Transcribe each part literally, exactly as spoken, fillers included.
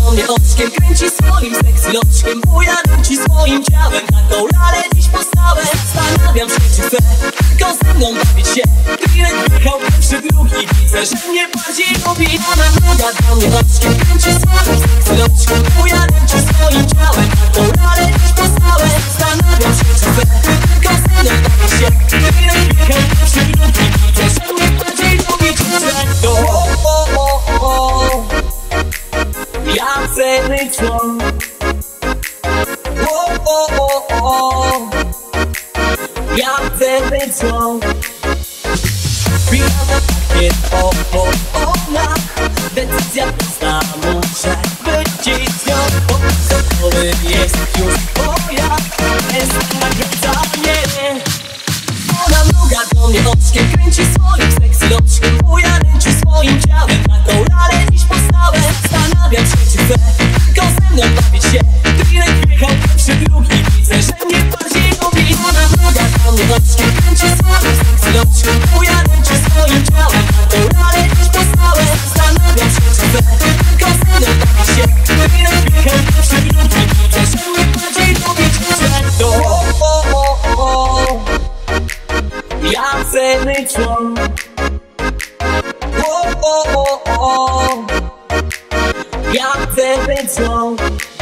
do mnie oczkiem, kręci swoim sexy loczkiem. Bujadam ci swoim ciałem, taką lalę dziś poznałem. Zastanawiam się, czy chcę tylko ze mną bawić się. Klient wjechał pierwszy, drugi, widzę, że mnie bardziej lubi. Ona druga do mnie oczkiem, kręci swoim sexy loczkiem. Bujadam ci swoim ciałem, taką lalę dziś poznałem. Zastanawiam się, czy chcę tylko ze mną bawić się. Klient wjechał pierwszy, drugi, widzę, że mnie bardziej lubi. Czy o, o, o, o. Ja chcę być tą. O, o, o, o. Ja chcę być tą. Chwila na pakiet, o, o, ona. Decyzja prosta, muszę być dziś z nią. Bo gotowy jest już moja. Jest nagradzanie. Ona mruga do mnie oczkiem, kręci swoim sexy loczkiem. Bujadam ci swoim ciałem, taką lalę dziś poznałem. Zastanawiam się, czy chcę tylko ze mną bawić się. Klient wjechał pierwszy, drugi, widzę, że mnie bardziej lubi. Ona mruga do mnie oczkiem, kręci swoim sexy loczkiem. Bujadam ci swoim ciałem, taką lalę dziś poznałem. Zastanawiam się, czy chcę tylko ze mną bawić się. Klient wjechał pierwszy, drugi, widzę, że mnie bardziej lubi. Czy o, o, o, o. Ja chcę być tą. O, o, o, o. Ja chcę być tą.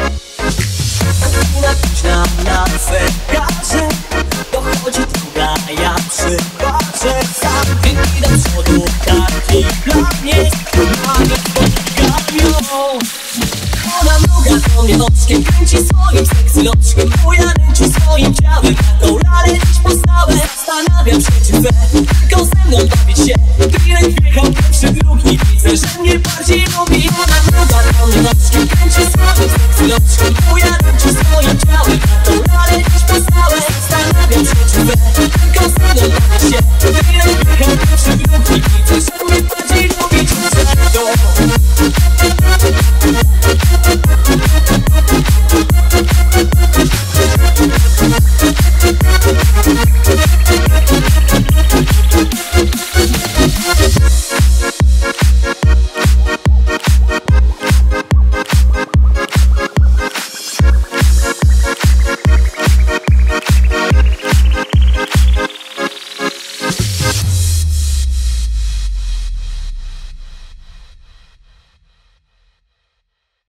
Napisz nam na zegarze. Dochodzi druga, ja przypatrzę. Sam wyjdę do przodu, taki dla mnie. Mamy spotkaniu. Ona mruga do mnie oczkiem, kręci swoim sexy loczkiem. Bujadam ci swoim ciałem, taką lalę dziś poznałem. Zastanawiam się, czy chcę tylko ze mną bawić się. Klient wjechał pierwszy, drugi, widzę, że mnie bardziej lubi. Ona mruga do mnie oczkiem, kręci swoim sexy loczkiem. Bujadam ci swoim ciałem, taką lalę dziś poznałem. Zastanawiam się, czy chcę tylko ze mną bawić się.